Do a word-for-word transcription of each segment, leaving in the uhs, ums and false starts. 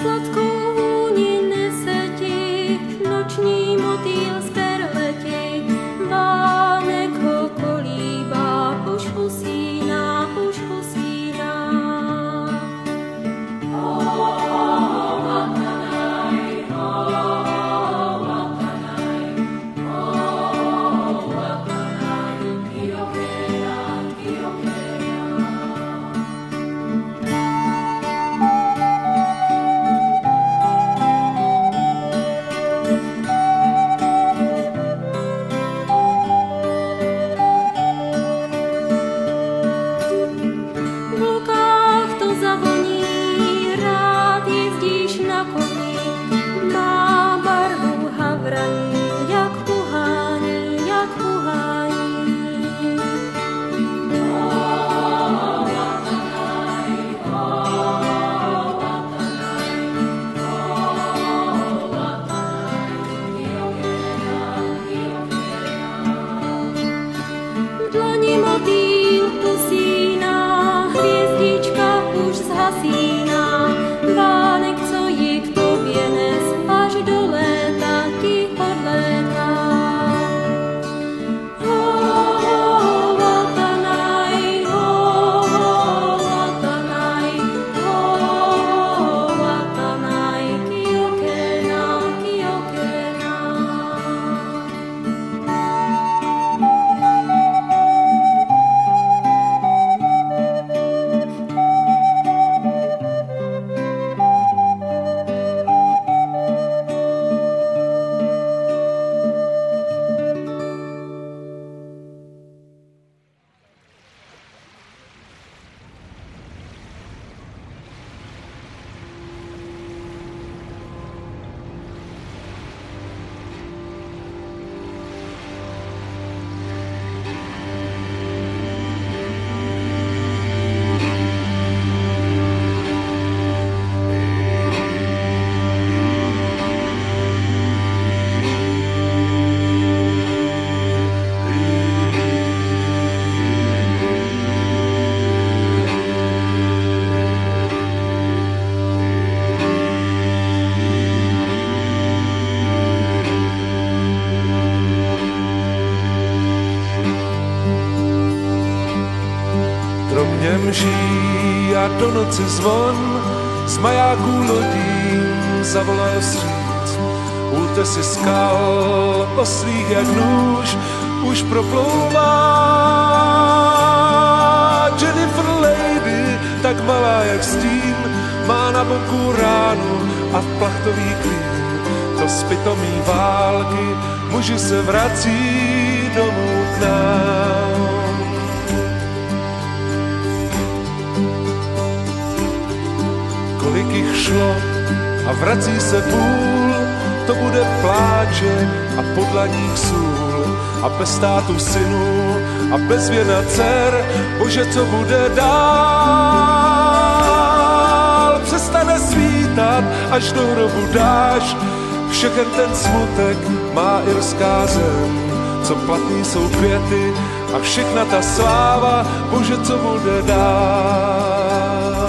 sladkou vůni nese ti noční motýl z perleti. Vánek ho kolíbá, už usíná, už usíná. Motýl usíná, hvězdička už zhasíná. Vánek, co ji k tobě nes, až do léta ti odlétá. Ho, ho, vatanaj, ho, ho, vatanaj, ho, ho, vatanaj, kiokena, kiokena. Kromě mží a do noci zvon z majáků lodí zavolal vstříc. Útesy skal oslých jak nůž už proplouvá. Jennifer Lady, tak malá jak stín, má na boku ránu a plachtový klín. To z pitomý války muži se vrací domů k nám. Kolik jich šlo a vrací se půl, to bude pláče a podlaních sůl. A bez tátu synů a bez věna dcer, bože, co bude dál? Přestane svítat, až do hrobu dáš, všechen ten smutek má irská zem. Co platný jsou květy a všechna ta sláva, bože, co bude dál?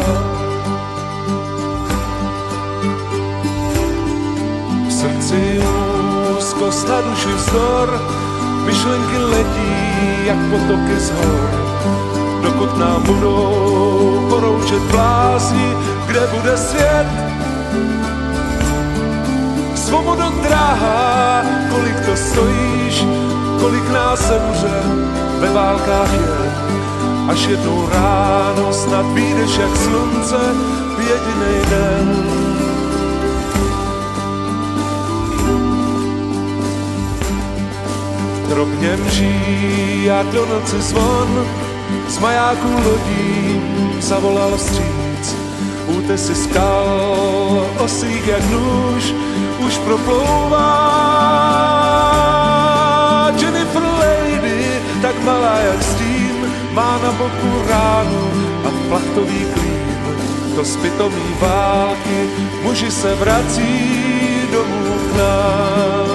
V srdci úzkost, na duši vzdor, myšlenky letí jak potoky z hor. Dokud nám budou poroučet blázni, kde bude svět. Svobodo drahá, kolik to stojíš, kolik nás zemře ve válkách je. Až jednou ráno snad vyjdeš jak slunce v jedinej den. Drobně mží a do noci zvon z majáků lodí zavolal vstříc. Útesy skal osých jak nůž už proplouvá. Jennifer Lady, tak malá jak stín, má na boku ránu a plachtový klín. To z pitomý války muži se vrací domů k nám.